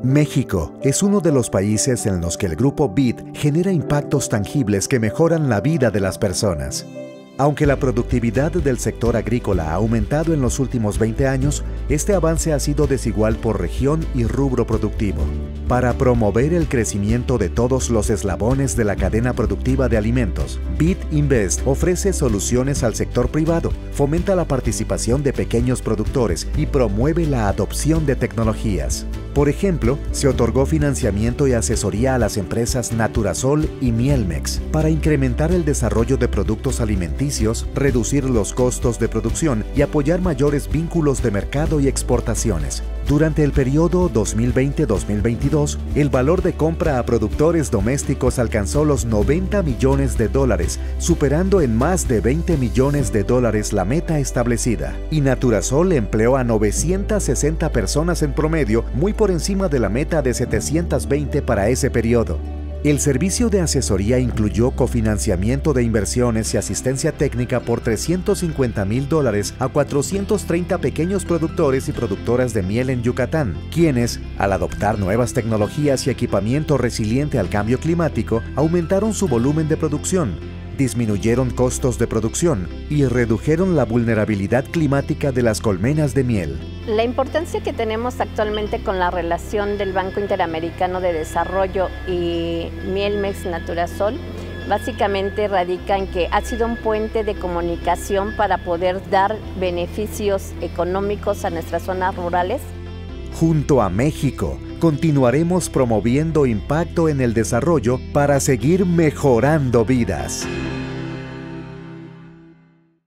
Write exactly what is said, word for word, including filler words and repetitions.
México es uno de los países en los que el Grupo B I D genera impactos tangibles que mejoran la vida de las personas. Aunque la productividad del sector agrícola ha aumentado en los últimos veinte años, este avance ha sido desigual por región y rubro productivo. Para promover el crecimiento de todos los eslabones de la cadena productiva de alimentos, B I D Invest ofrece soluciones al sector privado, fomenta la participación de pequeños productores y promueve la adopción de tecnologías. Por ejemplo, se otorgó financiamiento y asesoría a las empresas Naturasol y Mielmex para incrementar el desarrollo de productos alimenticios, reducir los costos de producción y apoyar mayores vínculos de mercado y exportaciones. Durante el periodo dos mil veinte a dos mil veintidós, el valor de compra a productores domésticos alcanzó los noventa millones de dólares, superando en más de veinte millones de dólares la meta establecida. Y Naturasol empleó a novecientas sesenta personas en promedio, muy por encima de la meta de setecientas veinte para ese periodo. El servicio de asesoría incluyó cofinanciamiento de inversiones y asistencia técnica por trescientos cincuenta mil dólares a cuatrocientos treinta pequeños productores y productoras de miel en Yucatán, quienes, al adoptar nuevas tecnologías y equipamiento resiliente al cambio climático, aumentaron su volumen de producción, disminuyeron costos de producción y redujeron la vulnerabilidad climática de las colmenas de miel. La importancia que tenemos actualmente con la relación del Banco Interamericano de Desarrollo y Mielmex Naturasol básicamente radica en que ha sido un puente de comunicación para poder dar beneficios económicos a nuestras zonas rurales. Junto a México, continuaremos promoviendo impacto en el desarrollo para seguir mejorando vidas.